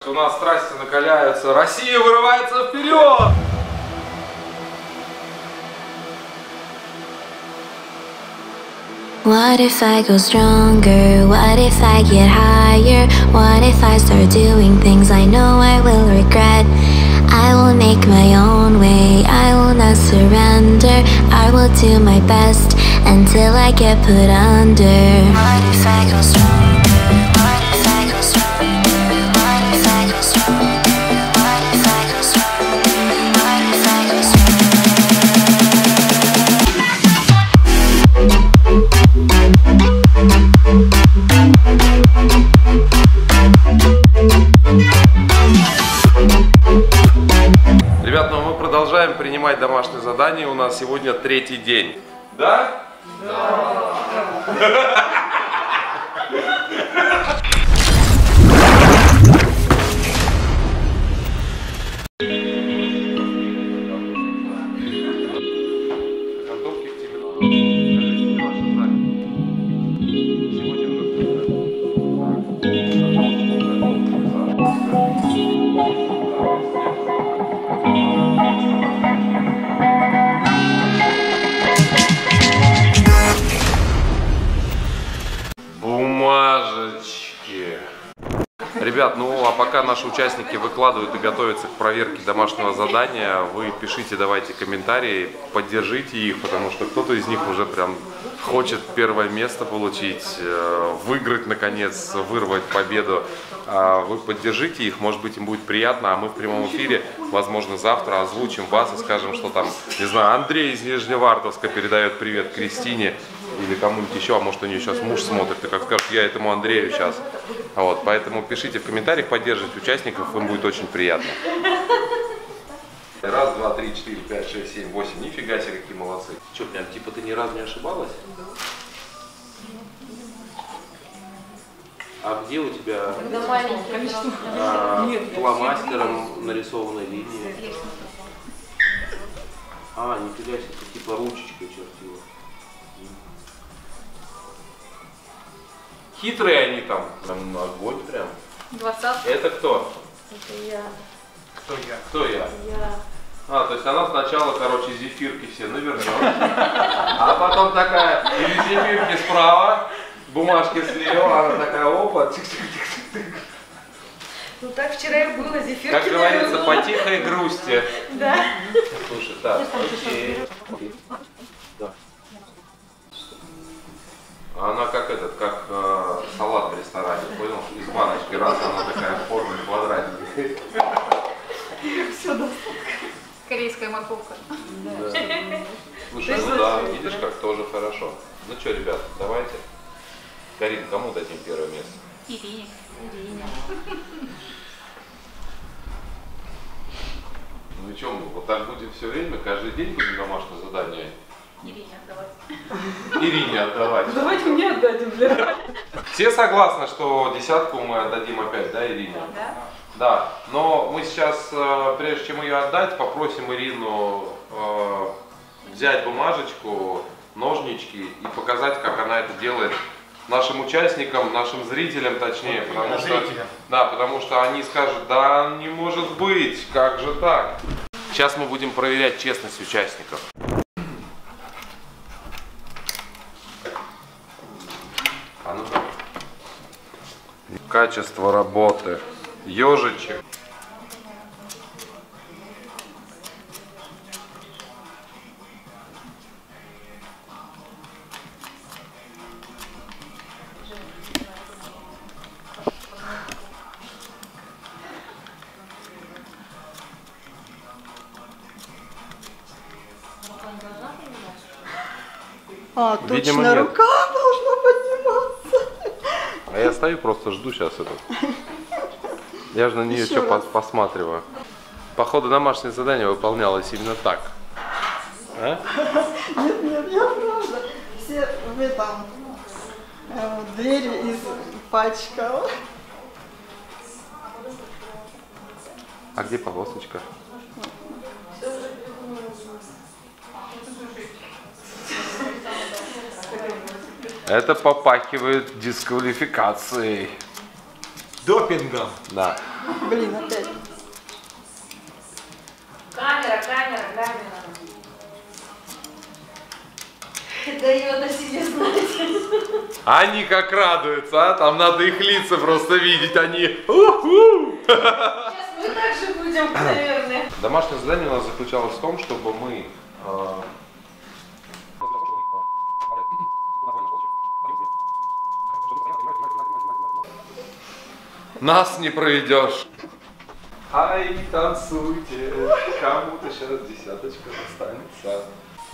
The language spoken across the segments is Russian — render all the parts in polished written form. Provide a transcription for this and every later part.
У нас страсти накаляются, Россия вырывается вперед! What if I go stronger? What if I get higher? What if I start doing things I know I will regret? I will make my own way, I will not surrender. I will do my best until I get put under. What if I go stronger? What if I go stronger? What if I go stronger? What if I go stronger? What if I go stronger? Ребят, ну мы продолжаем принимать домашние задания. У нас сегодня 3-й день. Да? Да. Бумажечки. Ребят, ну а пока наши участники выкладывают и готовятся к проверке домашнего задания, вы пишите, давайте комментарии, поддержите их, потому что кто-то из них уже прям хочет первое место получить, выиграть наконец, вырвать победу. Вы поддержите их, может быть, им будет приятно, а мы в прямом эфире, возможно, завтра озвучим вас и скажем, что там, не знаю, Андрей из Нижневартовска передает привет Кристине или кому-нибудь еще, а может, у нее сейчас муж смотрит, и как скажет, я этому Андрею сейчас. Вот, поэтому пишите в комментариях, поддержите участников, им будет очень приятно. Раз, два, три, четыре, пять, шесть, семь, восемь. Нифига себе, какие молодцы. Че, прям типа ты ни разу не ошибалась? А где у тебя фломастером нарисованная линия? А, нифига себе, ты типа ручечкой чертила. Хитрые они там. Прям огонь прям. 20. Это кто? Это я. Кто я? Кто я? Я. А, то есть она сначала, короче, зефирки все навернет, а потом такая, или зефирки справа, бумажки слева, она такая, опа, тик-тик-тик-тик. Ну так вчера и было, зефирки. Как говорится, по тихой грусти. Да. Слушай, так, окей. Да. Она как этот, как салат в ресторане, понял? Из баночки раз, она такая в форме квадратненькая. Все, да. Корейская морковка. Да. Слушай, ну да, видишь, как тоже хорошо. Ну что, ребят, давайте. Карин, кому дадим первое место? Ирине. Ну и что, мы вот так будем все время, каждый день будем домашнее задание? Ирине отдавать. Ирине отдавать. Давайте мне отдадим. Все согласны, что 10-ку мы отдадим опять, да, Ирине? Да. Да, но мы сейчас, прежде чем ее отдать, попросим Ирину взять бумажечку, ножнички и показать, как она это делает нашим участникам, нашим зрителям точнее, потому что они скажут, да не может быть, как же так? Сейчас мы будем проверять честность участников. А ну-ка. Качество работы. Ежичек. А, Видимо, точно, нет. рука должна подниматься. А я стою, просто жду сейчас это. Я же на нее Еще что раз. посматриваю. Походу, домашнее задание выполнялось именно так. А? Нет, я правда. Все вы там двери из пачкала. А где полосочка? Это попахивает дисквалификацией. Допингом. Да. Блин, опять. Камера. Дает о себе знать. Они как радуются, а? Там надо их лица просто видеть, они... У-ху! Сейчас мы так же будем, наверное. Домашнее задание у нас заключалось в том, чтобы мы... Нас не проведешь. Ай, танцуйте, кому-то сейчас десяточка достанется.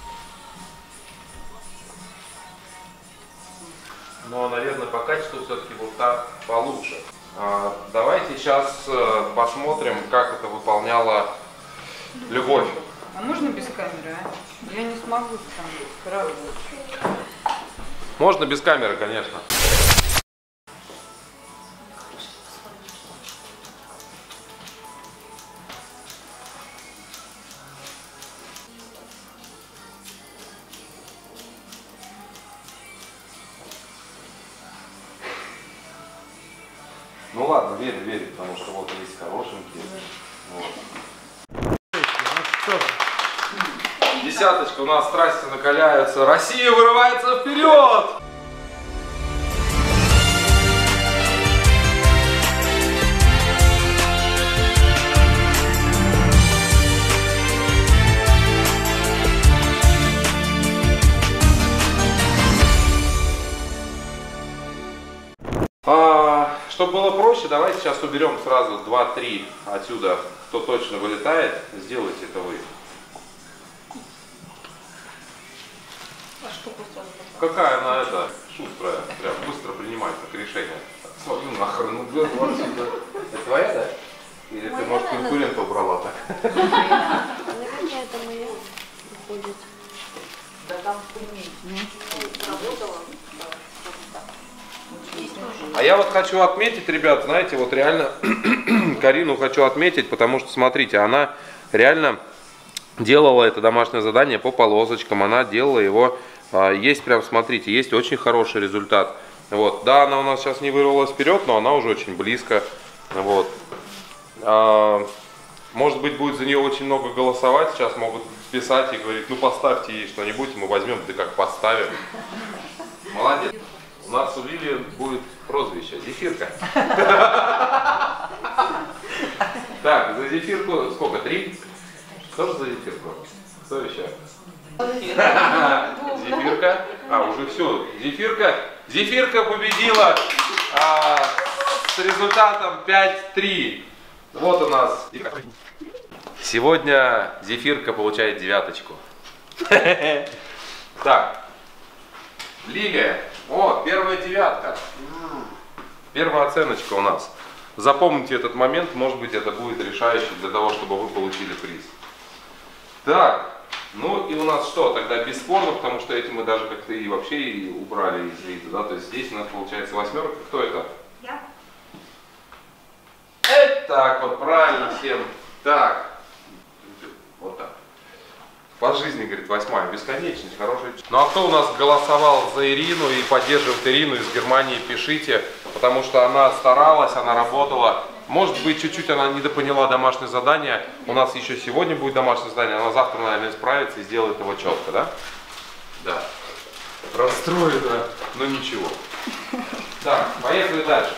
Но, наверное, по качеству все-таки вот так получше. Давайте сейчас посмотрим, как это выполняла Любовь. А можно без камеры, а? Я не смогу там, правда. Можно без камеры, конечно. Ну ладно, верю, потому что вот есть хорошенькие. Вот. Десяточка, у нас страсти накаляются. Россия вырывается вперед! Чтобы было проще, давайте сейчас уберем сразу 2-3 отсюда, кто точно вылетает. Сделайте это вы. А штуку сразу. Какая она это шустрая, прям быстро принимает как решение. Свою нахрен, ну блин, вот сюда. Это твоя, да? Или ты, может, конкурента убрала так? Наверное, это моя будет. Да там работала. А я вот хочу отметить, ребят, знаете, вот реально Карину хочу отметить, потому что, смотрите, она реально делала это домашнее задание по полосочкам, она делала его, есть прям, смотрите, есть очень хороший результат. Вот, да, она у нас сейчас не вырвалась вперед, но она уже очень близко, вот. Может быть, будет за нее очень много голосовать, сейчас могут писать и говорить, ну поставьте ей что-нибудь, мы возьмем, да как поставим. Молодец. У нас у Лили будет прозвище Зефирка. Так, за Зефирку сколько? 3? Что же за Зефирку? Кто еще? Зефирка. Уже все. Зефирка победила с результатом 5-3. Вот у нас. Сегодня Зефирка получает 9. Так. Лилия. О, первая 9. Первая оценочка у нас. Запомните этот момент, может быть, это будет решающий для того, чтобы вы получили приз. Так, ну и у нас что? Тогда бесспорно, потому что эти мы даже как-то и вообще и убрали из вида, да? То есть здесь у нас получается 8. Кто это? Я. Так вот, правильно всем. Так, вот так. По жизни, говорит, 8, бесконечность, хорошая. Ну а кто у нас голосовал за Ирину и поддерживает Ирину из Германии, пишите, потому что она старалась, она работала. Может быть, чуть-чуть она недопоняла домашнее задание. У нас еще сегодня будет домашнее задание, она завтра, наверное, справится и сделает его четко, да? Да. Расстроена, но ничего. Так, поехали дальше.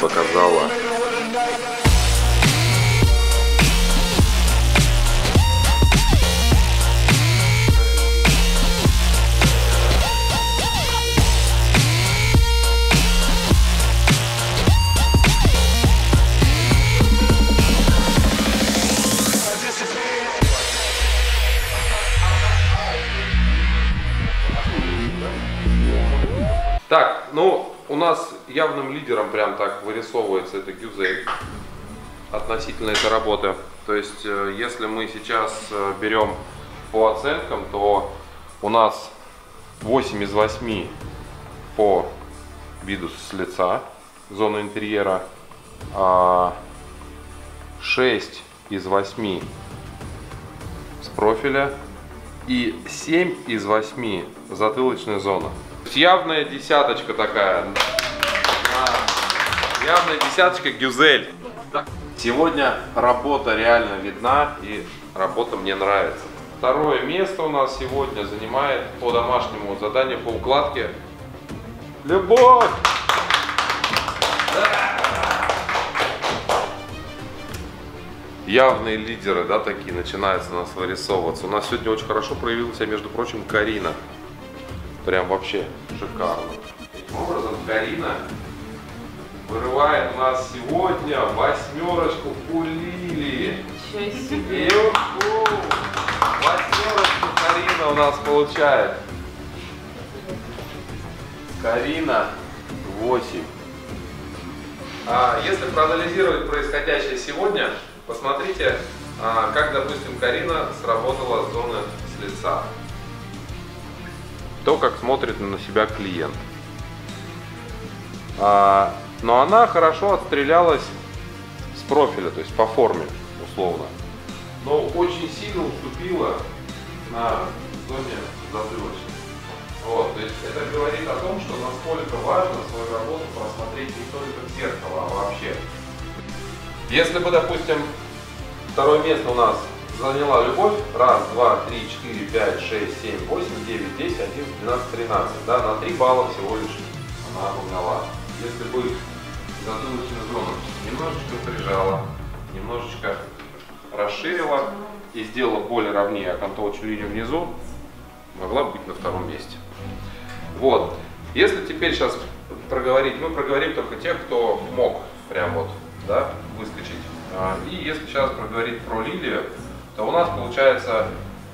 показала. Так, ну, у нас явным лидером прям так вырисовывается это Гюзель относительно этой работы. То есть, если мы сейчас берем по оценкам, то у нас 8 из 8 по виду с лица, зона интерьера, 6 из 8 с профиля и 7 из 8 затылочная зона. Явная десяточка такая. Явная десяточка Гюзель. Сегодня работа реально видна и работа мне нравится. Второе место у нас сегодня занимает по домашнему заданию по укладке Любовь. Явные лидеры, да, такие начинаются у нас вырисовываться. У нас сегодня очень хорошо проявила себя, между прочим, Карина. Прям вообще шикарно. Таким образом, Карина вырывает у нас сегодня 8 у Лилии. Ничего себе. 8 Карина у нас получает. Карина 8. Если проанализировать происходящее сегодня, посмотрите, как, допустим, Карина сработала с зоны с лица. То, как смотрит на себя клиент. Но она хорошо отстрелялась с профиля, то есть по форме, условно. Но очень сильно уступила на зоне затылочной. Вот, то есть это говорит о том, что насколько важно свою работу просмотреть не только в зеркало, а вообще. Если бы, допустим, второе место у нас заняла Любовь, 1, 2, 3, 4, 5, 6, 7, 8, 9, 10, 11, 12, 13, да, на 3 балла всего лишь она обогнала. Если бы затылочную зону немножечко прижала, немножечко расширила и сделала более ровнее окантовочную линию внизу, могла быть на втором месте. Вот. Если теперь сейчас проговорить, мы проговорим только тех, кто мог прям вот, да, выскочить. И если сейчас проговорить про Лилию, то у нас получается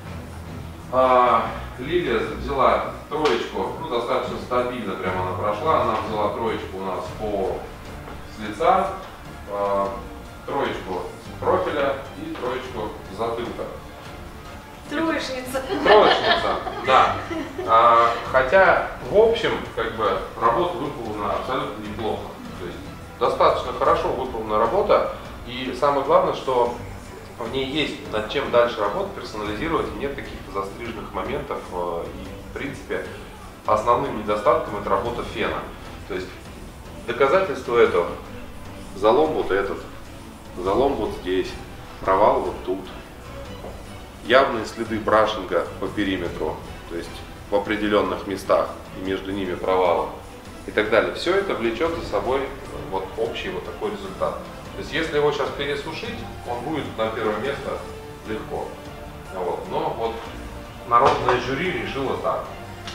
Лилия взяла троечку, ну достаточно стабильно прям она прошла, она взяла троечку у нас по с лица, троечку с профиля и троечку с затылка. Троечница. Троечница, да. Хотя в общем как бы работа выполнена абсолютно неплохо. То есть достаточно хорошо выполнена работа, и самое главное, что в ней есть над чем дальше работать, персонализировать, и нет каких-то застриженных моментов. И, в принципе, основным недостатком это работа фена. То есть доказательство этого: залом вот этот, залом вот здесь, провал вот тут, явные следы брашинга по периметру, то есть в определенных местах и между ними провалы и так далее. Все это влечет за собой вот общий вот такой результат. То есть если его сейчас пересушить, он будет на первое место легко. Вот. Но вот народное жюри решило так.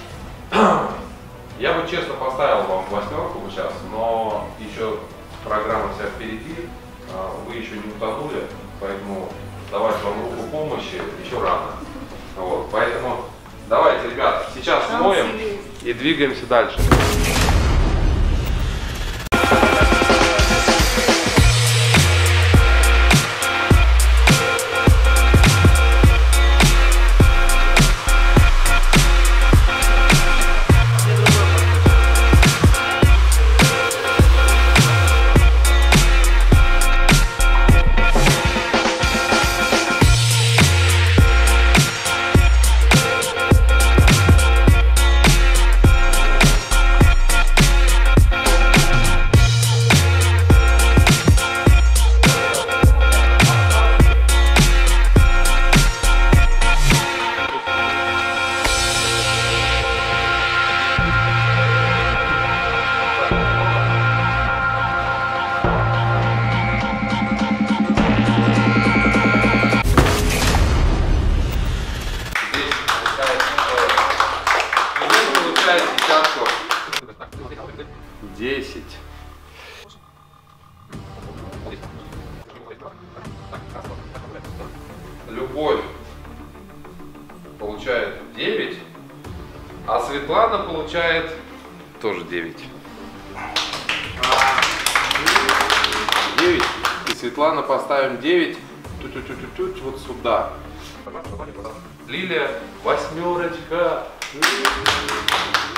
Я бы честно поставил вам 8 сейчас, но еще программа вся впереди, вы еще не утонули, поэтому давать вам руку помощи еще рано. Вот. Поэтому давайте, ребят, сейчас смоем и двигаемся дальше. Любовь получает 9, а Светлана получает тоже 9. 9. И Светлана поставим 9 тут вот сюда. Лилия, 8.